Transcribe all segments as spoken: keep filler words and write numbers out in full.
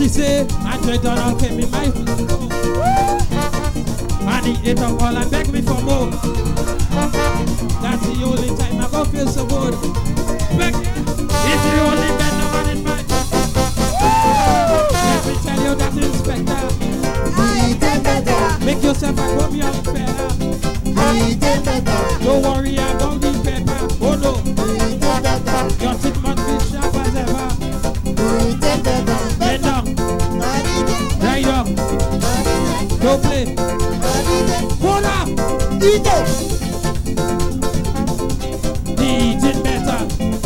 She say, Andre Donald came in my home. And he ate up all and begged me for more. That's the only time I go feel so good. Beg, it's the only bed no one in my. Let me tell you that Inspector. I did better. Make yourself a come young fella. I did better. Don't worry about the paper. Oh no. I did better. Your teeth must be sharp as ever. I did better. Bend down. I did it. Right up. I did it. Don't play. I did it. Hold up. Eat it. Eat it better.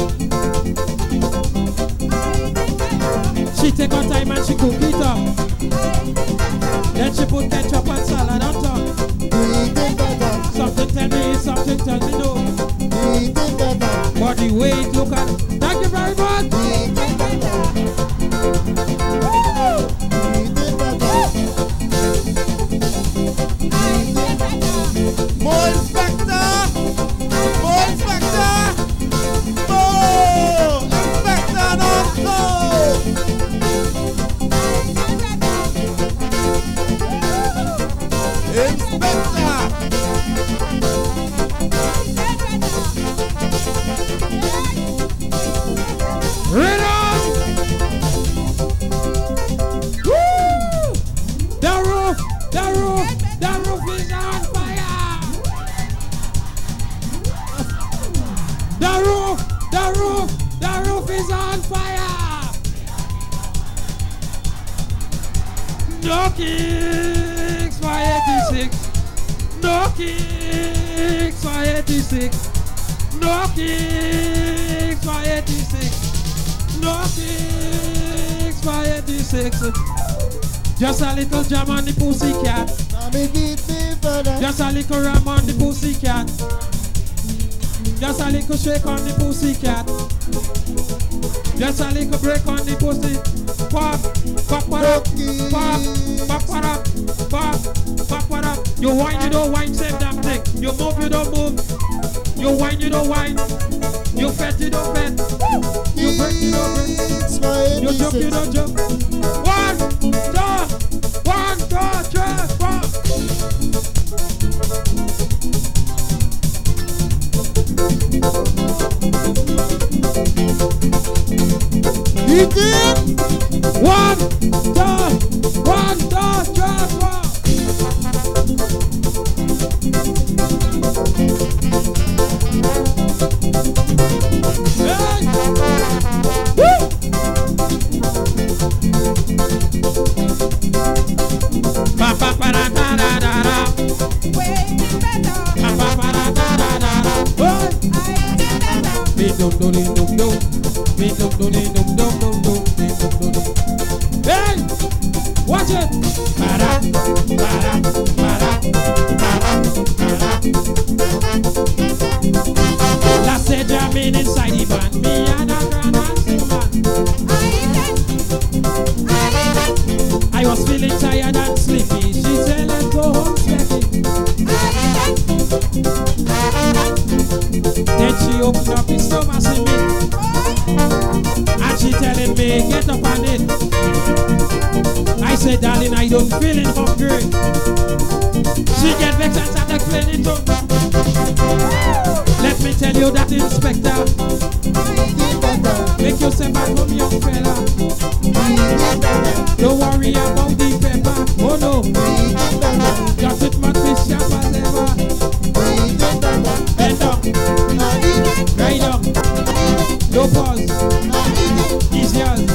She take her time and she cook it up. Then she put ketchup and salad on top. Eat it better. Something tell me yes, something tell me no. Eat it better. But the way it look at, thank you very much. Eat it better. Eat it better. More Inspector! More Inspector! More Inspector Nonso! Inspector! Right on! Woo! The roof, the roof, the roof is on fire! The roof, the roof, the roof is on fire! No kicks for eighty-six. No kicks for eighty-six. No kicks for eighty-six. No kicks for eighty-six. Just a little jam on the pussycat. Now me beat me further. Just a little ram on the pussycat. Just a little shake on the pussycat. Just a little break on the pussy. Pop, pop, what up, pop, pop, what up, pop, pop, what up. You whine, you don't whine, same damn thing. You move, you don't move. You whine, you don't whine. You fat, you don't fat. You break, you don't break. You jump, you don't jump. One, two, one, two, three, four. Eat it! One, two, one, two, three, four. Hey! Woo! Ba ba ba da da da da da. Ba ba ba da da da da da. Hey! Me dum dum dum dum. Me dum dum dum dum dum dum. Me dum dum dum. Hey! Watch it! Para, para, para, para, para. La said jamming inside the band. Me and a grand man. I was feeling tired and sleepy. She said, let's go home, Specky. Then she opened up his stomach to me. And she telling me, get up on it. I said, darling, I don't feel it hungry. She get vexed and started cleaning it up. Let me tell you that, Inspector. Make yourself at home, young fella. Don't worry about the pepper. Oh no. Just it must be sharp as ever. Bend up. Right up. No pause. It's yours.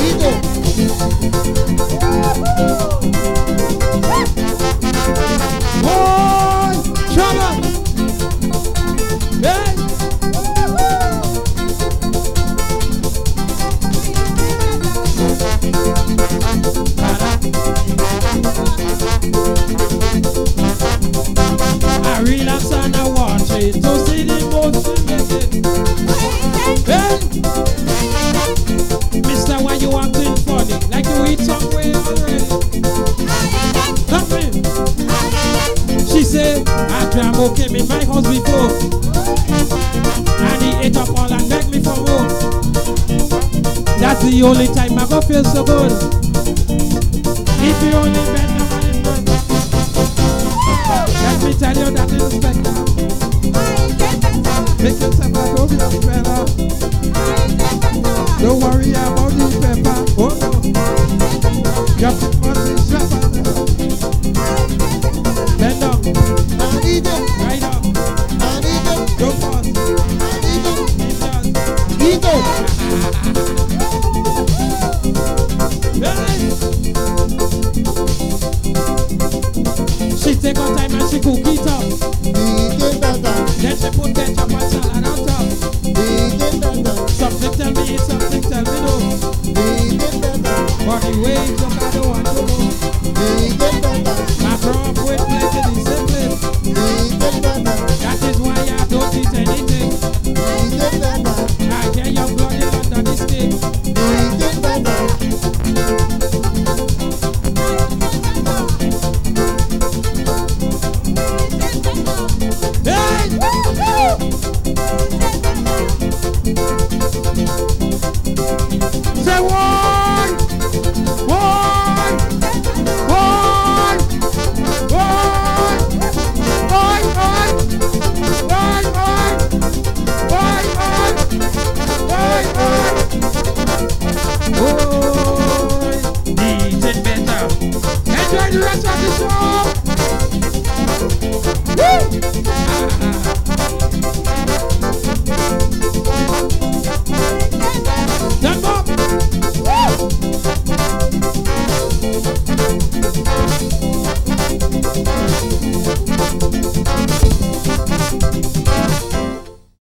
Boy! Trouble! Hey! I relax and I watch it to see the motion make it. Hey! Mister, why you acting funny? Like you eat somewhere already? Not me. She said, I Adrambo came in my house before. And he ate up all and begged me for more. That's the only time I go feel so good. If you only bet the money man. Let me tell you that inspector. Make yourself a go with the fella. Don't worry about the pepper. Oh no. Just